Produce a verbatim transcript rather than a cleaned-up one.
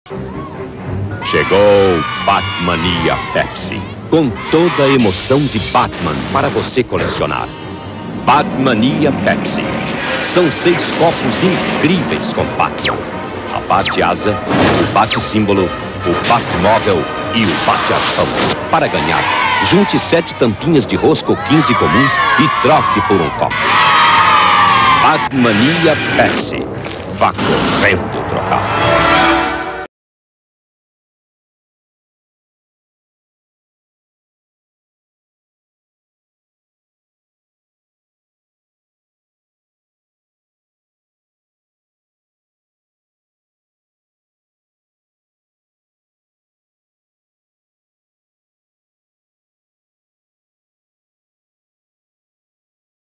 Chegou Batmania Pepsi, com toda a emoção de Batman para você colecionar. Batmania Pepsi. São seis copos incríveis com Batman. A Bate-Asa, o Bate-Símbolo, o Batmóvel e o Bate-Arpão. Para ganhar, junte sete tampinhas de rosca ou quinze comuns e troque por um copo. Batmania Pepsi. Vá correndo trocar.